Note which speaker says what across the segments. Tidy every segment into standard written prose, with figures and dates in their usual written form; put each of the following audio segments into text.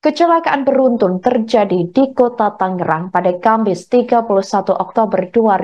Speaker 1: Kecelakaan beruntun terjadi di Kota Tangerang pada Kamis 31 Oktober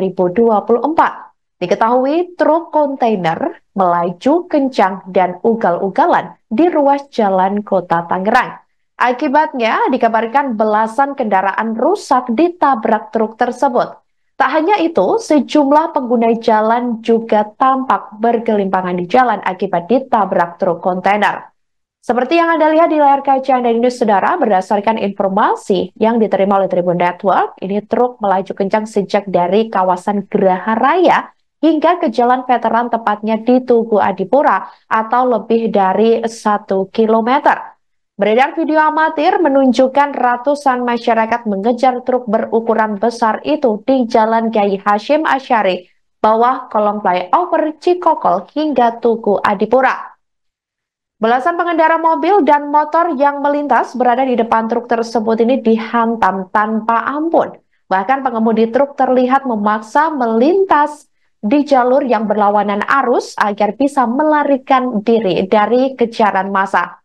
Speaker 1: 2024. Diketahui truk kontainer melaju kencang dan ugal-ugalan di ruas jalan Kota Tangerang. Akibatnya dikabarkan belasan kendaraan rusak ditabrak truk tersebut. Tak hanya itu, sejumlah pengguna jalan juga tampak bergelimpangan di jalan akibat ditabrak truk kontainer. Seperti yang Anda lihat di layar kaca Anda ini, saudara, berdasarkan informasi yang diterima oleh Tribun Network, ini truk melaju kencang sejak dari kawasan Geraha Raya hingga ke Jalan Veteran, tepatnya di Tugu Adipura, atau lebih dari 1 kilometer. Beredar video amatir menunjukkan ratusan masyarakat mengejar truk berukuran besar itu di Jalan Kiai Hashim Asy'ari, bawah kolong flyover Cikokol hingga Tugu Adipura. Belasan pengendara mobil dan motor yang melintas berada di depan truk tersebut ini dihantam tanpa ampun. Bahkan pengemudi truk terlihat memaksa melintas di jalur yang berlawanan arus agar bisa melarikan diri dari kejaran massa.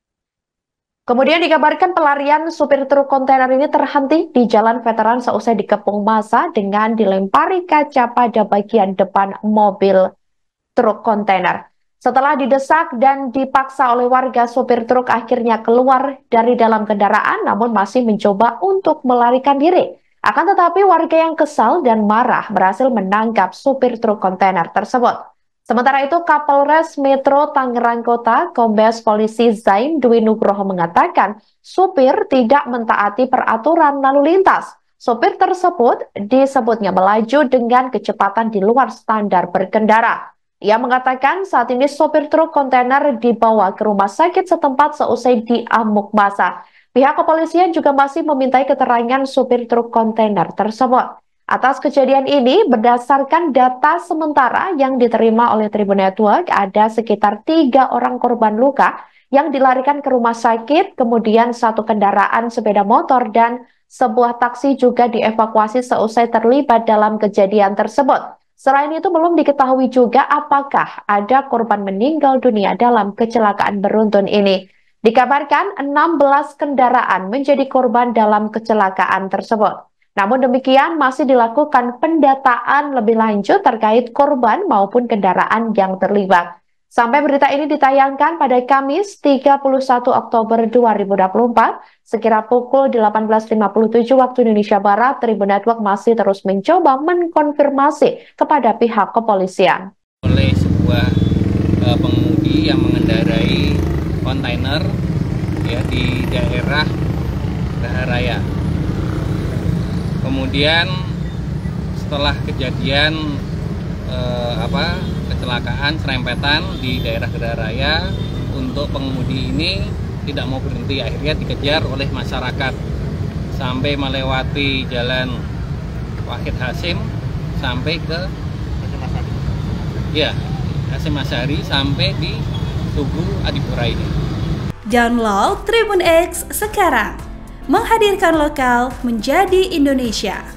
Speaker 1: Kemudian dikabarkan pelarian supir truk kontainer ini terhenti di Jalan Veteran seusai dikepung massa dengan dilempari kaca pada bagian depan mobil truk kontainer. Setelah didesak dan dipaksa oleh warga, supir truk akhirnya keluar dari dalam kendaraan namun masih mencoba untuk melarikan diri. Akan tetapi warga yang kesal dan marah berhasil menangkap supir truk kontainer tersebut. Sementara itu, Kapolres Metro Tangerang Kota, Kombes Polisi Zain Dwi Nugroho mengatakan supir tidak mentaati peraturan lalu lintas. Supir tersebut disebutnya melaju dengan kecepatan di luar standar berkendara. Ia mengatakan saat ini sopir truk kontainer dibawa ke rumah sakit setempat seusai diamuk massa. Pihak kepolisian juga masih memintai keterangan supir truk kontainer tersebut. Atas kejadian ini, berdasarkan data sementara yang diterima oleh Tribun Network, ada sekitar 3 orang korban luka yang dilarikan ke rumah sakit, kemudian 1 kendaraan sepeda motor dan sebuah taksi juga dievakuasi seusai terlibat dalam kejadian tersebut. Selain itu, belum diketahui juga apakah ada korban meninggal dunia dalam kecelakaan beruntun ini. Dikabarkan 16 kendaraan menjadi korban dalam kecelakaan tersebut. Namun demikian, masih dilakukan pendataan lebih lanjut terkait korban maupun kendaraan yang terlibat. Sampai berita ini ditayangkan pada Kamis 31 Oktober 2024, sekira pukul 18.57 waktu Indonesia Barat, Tribun Network masih terus mencoba mengkonfirmasi kepada pihak kepolisian.
Speaker 2: Oleh sebuah pengemudi yang mengendarai kontainer ya, di daerah Geraha Raya. Kemudian setelah kejadian kecelakaan serempetan di daerah Geraha Raya, untuk pengemudi ini tidak mau berhenti, akhirnya dikejar oleh masyarakat sampai melewati Jalan Wahid Hasyim sampai ke Hasyim Asy'ari sampai di Tugu Adipura ini.
Speaker 3: Download Tribun X sekarang, menghadirkan lokal menjadi Indonesia.